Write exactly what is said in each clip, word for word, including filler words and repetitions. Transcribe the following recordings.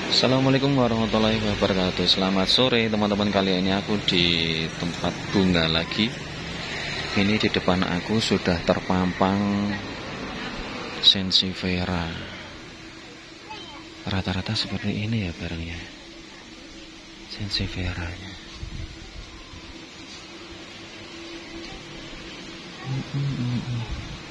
Assalamualaikum warahmatullahi wabarakatuh. Selamat sore teman-teman, kali ini aku di tempat bunga lagi. Ini di depan aku sudah terpampang Sansevieria. Rata-rata seperti ini ya barangnya, Sansevieria nya. Hmm, hmm, hmm, hmm.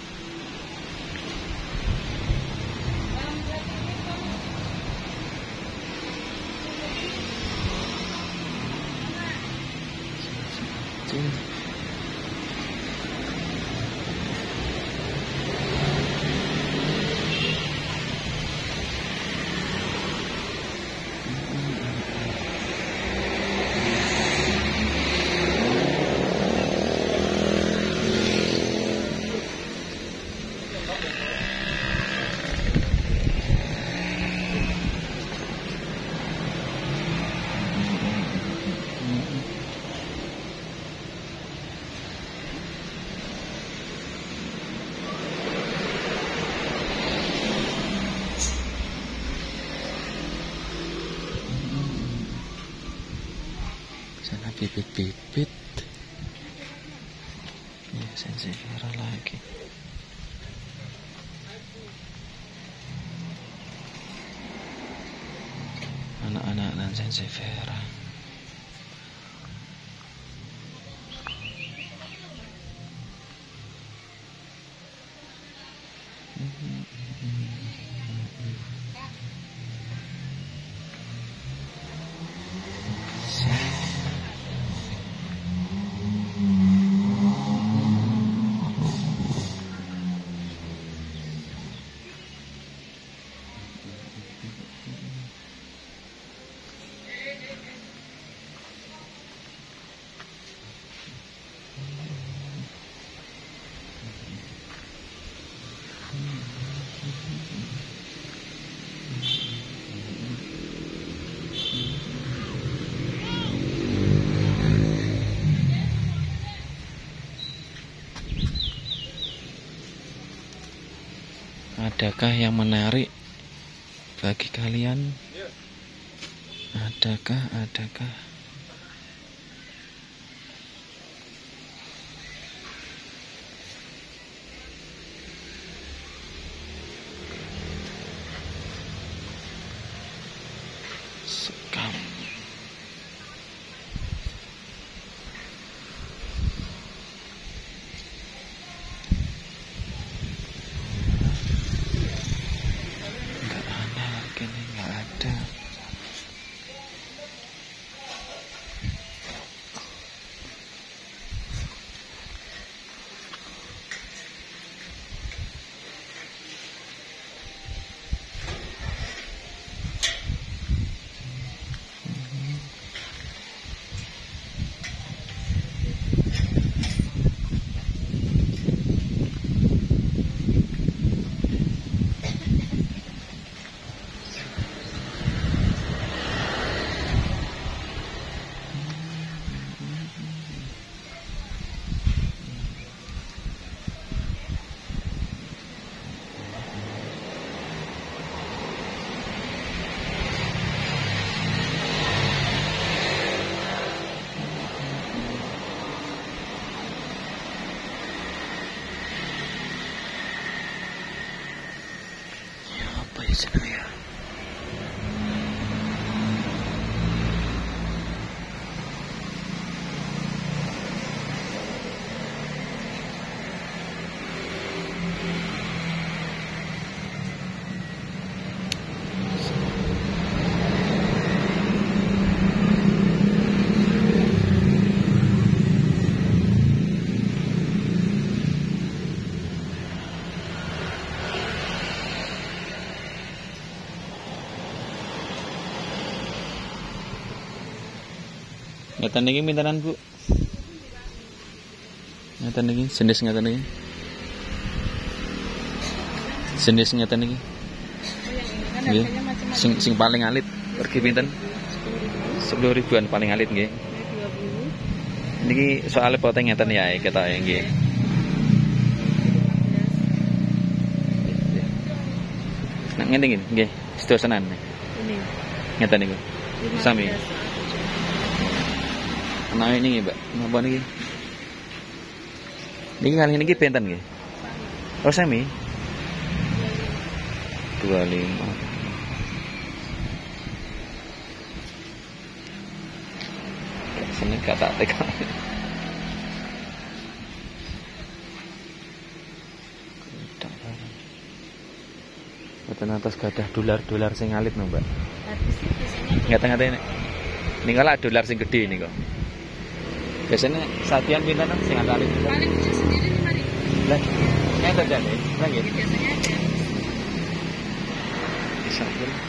Sana bibit-bibit ya, Sansevieria lagi. Anak-anak dan Sansevieria. Adakah yang menarik bagi kalian? Adakah, adakah? Sekam. Apa ya senangnya? Ngeten niki pinteran, Bu? Ngeten niki, jenis ngeten niki. Jenis ngeten niki. Nggih. Sing sing paling alit pergi pinten? sepuluh ribuan paling alit nggih. Niki soalnya poteng ngeten ya ketoke nggih. Nah ngene nggih, nggih, sedosenan. Ini. Ngeten niku. Sami. Nah ini nggih, Mbak. Napa niki? Niki kali niki benten nggih. Oh sami. dua puluh lima. Sini gak tak tekan. Boten atas gadah dolar-dolar sing alit no, Mbak. Ngata-ngata ini. Ini kalau dolar sing gede ini kok. Biasanya satian pinten sing alit. Paling bisa sendiri lima ribu. Lah, ngeten jane. Lah nggih. Biasanya ada. Bisa